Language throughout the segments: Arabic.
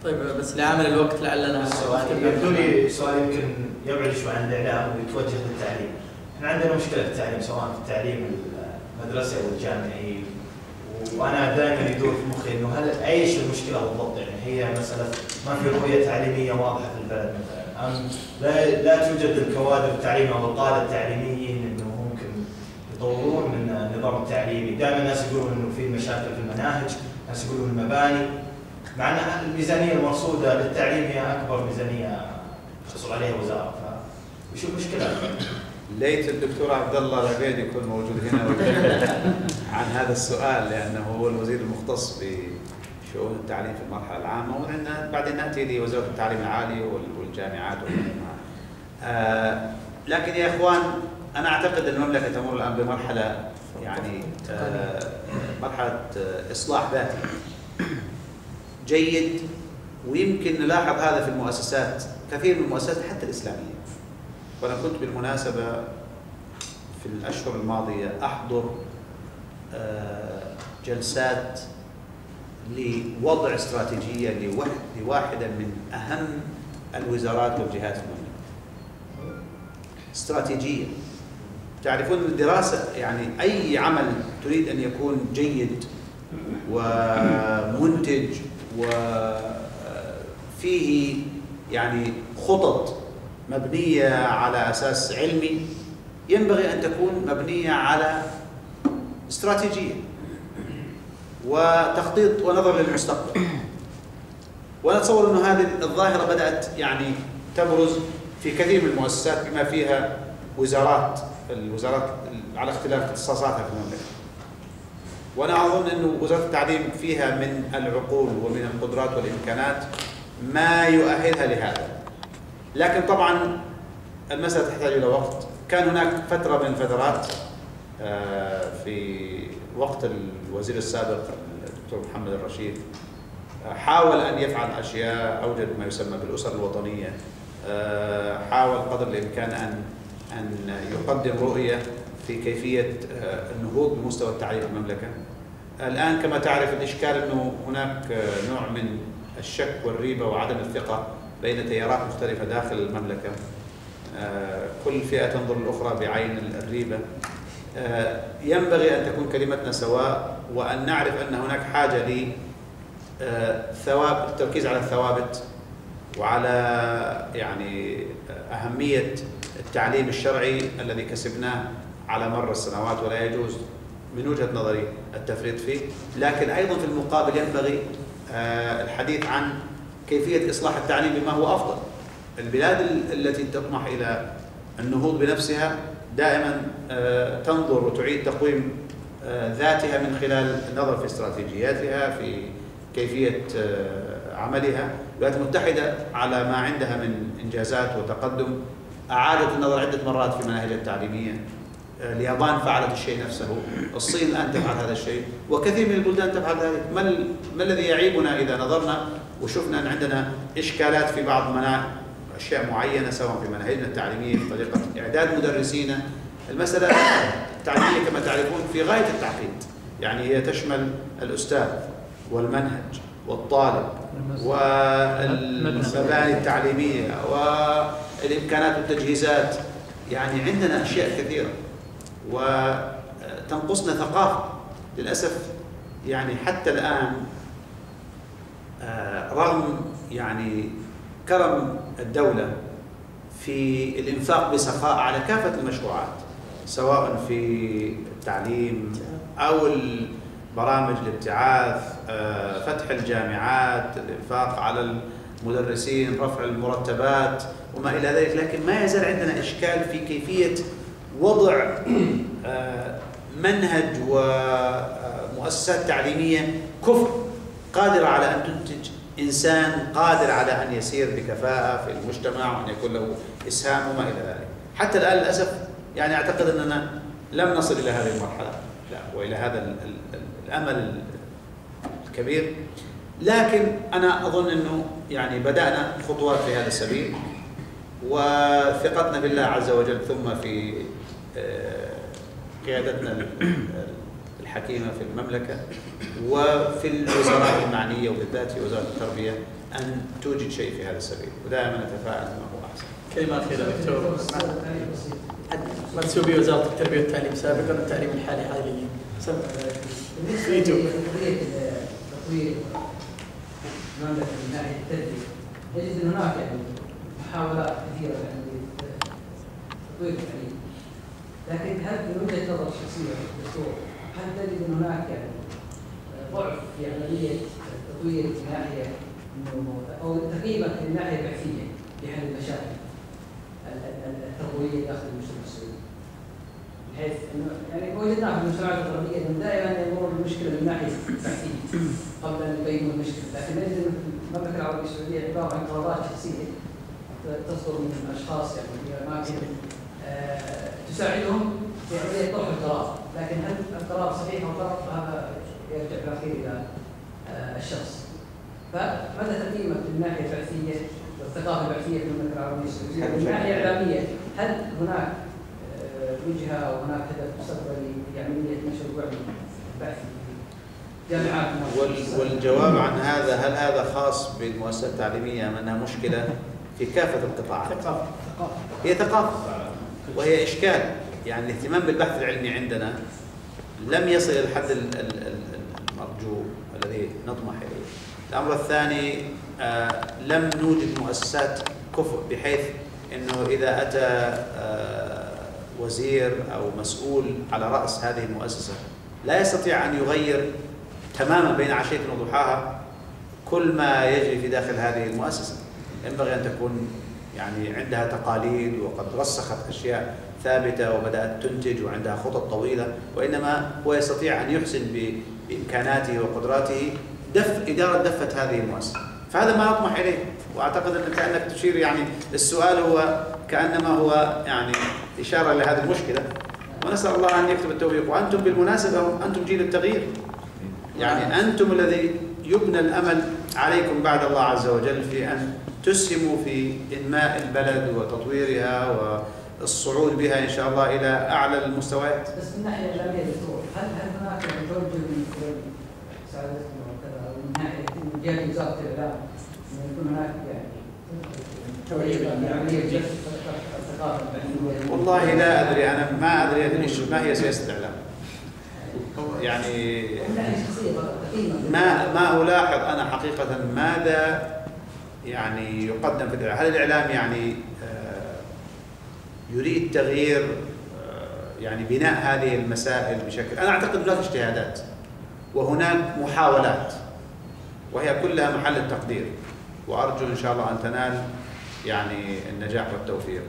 طيب بس لعمل الوقت لعلنا يبدو لي سؤال يمكن يبعد شوي عن الاعلام ويتوجه للتعليم. احنا عندنا مشكله في التعليم، سواء في التعليم المدرسي او الجامعي، وانا دائما يدور في مخي انه هل ايش المشكله بالضبط؟ يعني هي مساله ما في رؤيه تعليميه واضحه في البلد مثلا، ام لا توجد الكوادر التعليميه او القاده التعليميين انه ممكن يطورون من النظام التعليمي. دائما الناس يقولون انه في مشاكل في المناهج، الناس يقولون المباني، مع ان الميزانيه المرصوده للتعليم هي اكبر ميزانيه تحصل عليها وزاره. فوش المشكله؟ ليت الدكتور عبد الله العبيد يكون موجود هنا ويجيب عن هذا السؤال، لانه هو الوزير المختص بشؤون التعليم في المرحله العامه، وبعدين ناتي لوزاره التعليم العالي والجامعات لكن يا اخوان، انا اعتقد ان المملكه تمر الان بمرحله يعني مرحله اصلاح ذاتي جيد، ويمكن نلاحظ هذا في المؤسسات، كثير من المؤسسات حتى الاسلاميه. وأنا كنت بالمناسبة في الأشهر الماضية أحضر جلسات لوضع استراتيجية لواحدة من أهم الوزارات والجهات في المملكة. استراتيجية. تعرفون الدراسة، يعني أي عمل تريد أن يكون جيد ومنتج وفيه يعني خطط مبنية على أساس علمي، ينبغي أن تكون مبنية على استراتيجية وتخطيط ونظر للمستقبل. وأنا أتصور أن هذه الظاهرة بدأت يعني تبرز في كثير من المؤسسات بما فيها الوزارات على اختلاف اختصاصاتها في المملكة. وأنا أظن أن وزارة التعليم فيها من العقول ومن القدرات والإمكانات ما يؤهلها لهذا. لكن طبعا المسألة تحتاج إلى وقت. كان هناك فترة من الفترات في وقت الوزير السابق الدكتور محمد الرشيد حاول أن يفعل أشياء، أوجد ما يسمى بالأسر الوطنية، حاول قدر الإمكان أن يقدم رؤية في كيفية النهوض بمستوى التعليم في المملكة. الآن كما تعرف الإشكال أنه هناك نوع من الشك والريبة وعدم الثقة بين تيارات مختلفة داخل المملكة. كل فئة تنظر الأخرى بعين الريبة. ينبغي أن تكون كلمتنا سواء، وأن نعرف أن هناك حاجة التركيز على الثوابت وعلى يعني أهمية التعليم الشرعي الذي كسبناه على مر السنوات، ولا يجوز من وجهة نظري التفريط فيه. لكن أيضا في المقابل ينبغي الحديث عن كيفية إصلاح التعليم بما هو أفضل. البلاد التي تطمح إلى النهوض بنفسها دائما تنظر وتعيد تقويم ذاتها من خلال النظر في استراتيجياتها، في كيفية عملها. الولايات المتحدة على ما عندها من إنجازات وتقدم أعادت النظر عدة مرات في مناهجها التعليمية. اليابان فعلت الشيء نفسه، الصين الآن تفعل هذا الشيء، وكثير من البلدان تفعل ذلك. ما الذي يعيبنا إذا نظرنا وشفنا أن عندنا إشكالات في بعض أشياء معينة، سواء في مناهجنا التعليمية، في طريقة إعداد مدرسينا. المسألة التعليمية كما تعرفون في غاية التعقيد، يعني هي تشمل الأستاذ والمنهج والطالب والمباني التعليمية والإمكانات والتجهيزات. يعني عندنا أشياء كثيرة وتنقصنا ثقافة للأسف. يعني حتى الآن رغم يعني كرم الدولة في الإنفاق بسخاء على كافة المشروعات، سواء في التعليم أو برامج الابتعاث، فتح الجامعات، الإنفاق على المدرسين، رفع المرتبات وما إلى ذلك، لكن ما يزال عندنا إشكال في كيفية وضع منهج ومؤسسات تعليمية كفء قادرة على أن تنتج إنسان قادر على أن يسير بكفاءة في المجتمع وأن يكون له إسهام وما إلى ذلك. حتى الآن للأسف يعني أعتقد أننا لم نصل إلى هذه المرحلة وإلى هذا الأمل الكبير. لكن أنا أظن أنه يعني بدأنا خطوات في هذا السبيل، وثقتنا بالله عز وجل ثم في قيادتنا الحكيمة في المملكة وفي الوزارات المعنية، وبالذات في وزارة التربية، أن توجد شيء في هذا السبيل، ودائما نتفاعل ما هو أحسن. كلمات أخيرة دكتور. منسوبي وزارة التربية والتعليم سابقا والتعليم الحالي حاليا. بالنسبة لقضية تطوير المملكة من ناحية التربية، نجد أن هناك يعني محاولات كثيرة يعني تطوير التعليم، لكن هل من وجهة نظر شخصية دكتور هل تجد أن هناك يعني ضعف في عملية التطوير من ناحية أو تقريبا من الناحية البحثية في حل المشاكل التربوية داخل المجتمع السعودي؟ بحيث انه يعني وجدنا في المجتمعات الغربيه انه دائما يمر بالمشكله من ناحيه البحثيه قبل ان يبينوا المشكله، لكن نجد ان المملكه العربيه السعوديه عباره عن قرارات شخصيه تصدر من اشخاص يعني في اماكن تساعدهم في عمليه طرح القرار، لكن هل القرار صحيح او غلط فهذا يرجع في الاخير الى الشخص. فماذا تقييمك من الناحيه البحثيه والثقافه البحثيه في المملكه العربيه السعوديه؟ ومن الناحيه الاعلاميه هل هناك وجهه او هناك هدف مستقبلي في عمليه نشر الوعي البحثي في جامعات مصر؟ والجواب عن هذا، هل هذا خاص بالمؤسسات التعليميه ام انها مشكله في كافه القطاعات؟ هي ثقافه وهي اشكال، يعني الاهتمام بالبحث العلمي عندنا لم يصل الى الحد المرجو الذي نطمح اليه. الامر الثاني لم نوجد مؤسسات كفء بحيث انه اذا اتى وزير أو مسؤول على رأس هذه المؤسسة لا يستطيع أن يغير تماما بين عشية وضحاها كل ما يجري في داخل هذه المؤسسة. ينبغي أن تكون يعني عندها تقاليد وقد رسخت أشياء ثابتة وبدأت تنتج وعندها خطط طويلة، وإنما هو يستطيع أن يحسن بإمكاناته وقدراته إدارة دفة هذه المؤسسة. فهذا ما نطمح إليه، وأعتقد أن كأنك تشير يعني السؤال هو كأنما هو يعني إشارة لهذه المشكلة، ونسأل الله أن يكتب التوفيق. وأنتم بالمناسبة أنتم جيل التغيير، يعني أنتم الذي يبنى الأمل عليكم بعد الله عز وجل في أن تسهموا في إنماء البلد وتطويرها والصعود بها إن شاء الله إلى أعلى المستويات. بس من ناحية الإعلامية دكتور، هل هناك توجه من سعادتكم وكذا، أو من ناحية من جهة وزارة الإعلام أن يكون هناك يعني والله لا أدري، أنا ما أدري ما هي سياسة الإعلام. يعني ما ألاحظ أنا حقيقة ماذا يعني يقدم في الإعلام. هل الإعلام يعني يريد تغيير يعني بناء هذه المسائل بشكل؟ أنا أعتقد هناك اجتهادات وهناك محاولات وهي كلها محل التقدير، وأرجو إن شاء الله أن تنال يعني النجاح والتوفيق.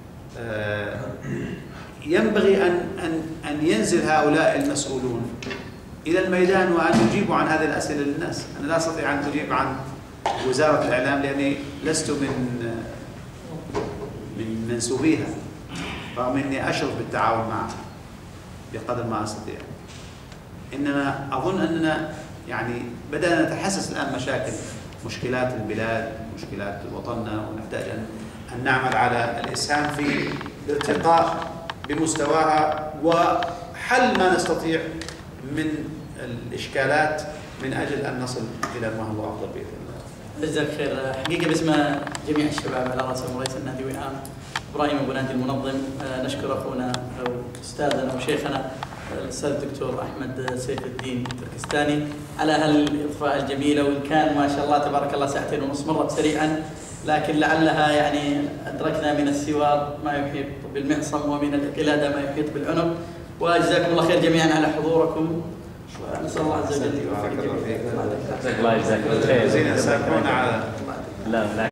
ينبغي أن ينزل هؤلاء المسؤولون إلى الميدان وأن يجيبوا عن هذه الأسئلة للناس. أنا لا أستطيع أن أجيب عن وزارة الإعلام لأني لست من منسوبيها، رغم أني أشرف بالتعاون معها بقدر ما أستطيع. إنما أظن أننا يعني بدأنا نتحسس الآن مشكلات البلاد، مشكلات وطننا، ونحتاج أن نعمل على الإسهام في الارتقاء بمستواها وحل ما نستطيع من الإشكالات من أجل أن نصل إلى ما هو أفضل بإذن الله. جزاك خير. حقيقة باسم جميع الشباب على رأسهم رئيس النادي وئام إبراهيم أبو نادي المنظم، نشكر أخونا أو أستاذنا وشيخنا الأستاذ الدكتور أحمد سيف الدين التركستاني على هالإضفاء الجميلة، وإن كان ما شاء الله تبارك الله 2.5 ساعات مرت سريعا، لكن لعلها يعني أدركنا من السوار ما يحيط بالمعصم ومن القلادة ما يحيط بالعنق. وجزاكم الله خير جميعا على حضوركم، ونسأل الله عز وجل يوفق الجميع. الله يجزاك خير. زين على لا